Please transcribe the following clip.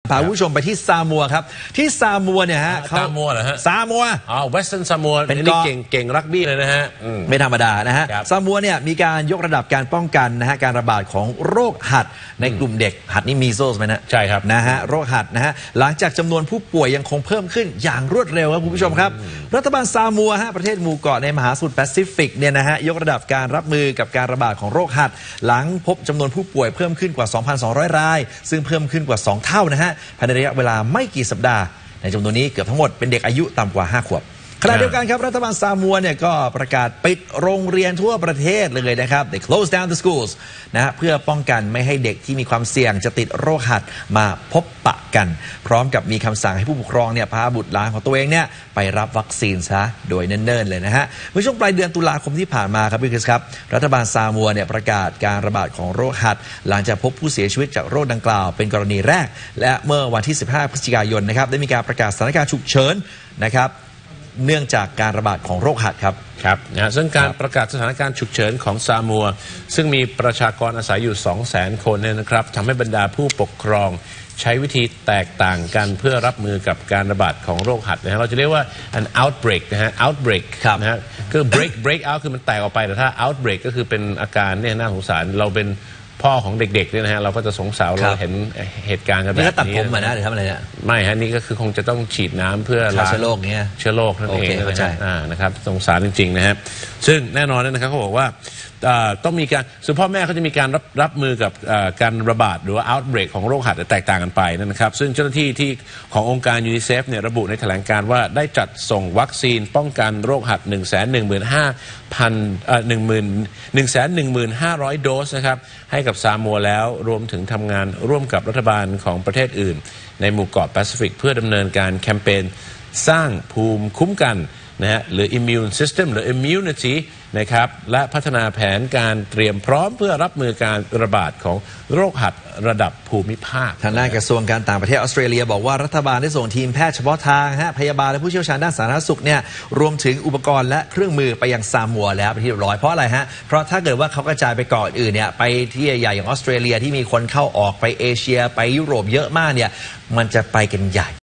พาผู้ชมไปที่ซามัวครับที่ซามัวเนี่ยฮะซามัวเหรอฮะซามัวเวสเทิร์นซามัวเป็นเก่งรักบี้เลยนะฮะไม่ธรรมดานะฮะซามัวเนี่ยมีการยกระดับการป้องกันนะฮะการระบาดของโรคหัดในกลุ่มเด็กหัดนี่มีโซสไหมนะใช่ครับนะฮะโรคหัดนะฮะหลังจากจำนวนผู้ป่วยยังคงเพิ่มขึ้นอย่างรวดเร็วครับคุณผู้ชมครับรัฐบาลซามัวฮะประเทศหมู่เกาะในมหาสมุทรแปซิฟิกเนี่ยนะฮะยกระดับการรับมือกับการระบาดของโรคหัดหลังพบจำนวนผู้ป่วยเพิ่มขึ้นกว่า 2,200 รายซึ่งเพิ่มขึ้นกว่า2เท่านะฮะภายในระยะเวลาไม่กี่สัปดาห์ในจำนวนนี้เกือบทั้งหมดเป็นเด็กอายุต่ำกว่า5 ขวบขณะเดียวกันครับรัฐบาลซามัวเนี่ยก็ประกาศปิดโรงเรียนทั่วประเทศเลยนะครับ They close down the schools นะฮะเพื่อป้องกันไม่ให้เด็กที่มีความเสี่ยงจะติดโรคหัดมาพบปะกันพร้อมกับมีคำสั่งให้ผู้ปกครองเนี่ยพาบุตรหลานของตัวเองเนี่ยไปรับวัคซีนซะโดยเนิ่นๆเลยนะฮะเมื่อช่วงปลายเดือนตุลาคมที่ผ่านมาครับพี่คริสครับรัฐบาลซามัวเนี่ยประกาศการระบาดของโรคหัดหลังจากพบผู้เสียชีวิตจากโรคดังกล่าวเป็นกรณีแรกและเมื่อวันที่15 พฤศจิกายนนะครับได้มีการประกาศสถานการณ์ฉุกเฉินนะครับเนื่องจากการระบาดของโรคหัดครับนะซึ่งการประกาศสถานการณ์ฉุกเฉินของซามัวซึ่งมีประชากรอาศัยอยู่ 200,000 คนเนี่ยนะครับทำให้บรรดาผู้ปกครองใช้วิธีแตกต่างกันเพื่อรับมือกับการระบาดของโรคหัดนะฮะเราจะเรียกว่า an outbreak นะฮะ outbreak นะฮะคือ break out คือมันแตกออกไปแต่ถ้า outbreak ก็คือเป็นอาการเนี่ยน่าสงสารเราเป็นพ่อของเด็กๆเนี่ยนะฮะเราก็จะสงสารเราเห็นเหตุการณ์กันแบบนี้นี่ก็ตัดผมมานะหรือทำอะไรเนี่ยไม่ฮะนี่ก็คือคงจะต้องฉีดน้ำเพื่อล้างเชื้อโรคเนี่ยเชื้อโรคนั่นเองนะครับสงสารจริงๆนะฮะซึ่งแน่นอนนะครับเขาบอกว่าต้องมีการส่วนพ่อแม่เขาจะมีการรับมือกับการระบาดหรือว่า outbreak ของโรคหัดแตกต่างกันไปนะครับซึ่งเจ้าหน้าที่ที่ขององค์การยูนิเซฟเนี่ยระบุในแถลงการว่าได้จัดส่งวัคซีนป้องกันโรคหัด 115,000 โดสนะครับให้กับซามัวแล้วรวมถึงทำงานร่วมกับรัฐบาลของประเทศอื่นในหมู่เกาะแปซิฟิกเพื่อดำเนินการแคมเปญสร้างภูมิคุ้มกันนะฮะหรือ immune system หรือ immunity นะครับและพัฒนาแผนการเตรียมพร้อมเพื่อรับมือการระบาดของโรคหัดระดับภูมิภาคทางด้านกระทรวงการต่างประเทศออสเตรเลียบอกว่ารัฐบาลได้ส่งทีมแพทย์เฉพาะทางพยาบาลและผู้เชี่ยวชาญด้านสาธารณสุขเนี่ยรวมถึงอุปกรณ์และเครื่องมือไปยังซามัวแล้วเป็นที่เรียบร้อยเพราะอะไรฮะเพราะถ้าเกิดว่าเขากระจายไปเกาะอื่นเนี่ยไปที่ใหญ่อย่างออสเตรเลียที่มีคนเข้าออกไปเอเชียไปยุโรปเยอะมากเนี่ยมันจะไปกันใหญ่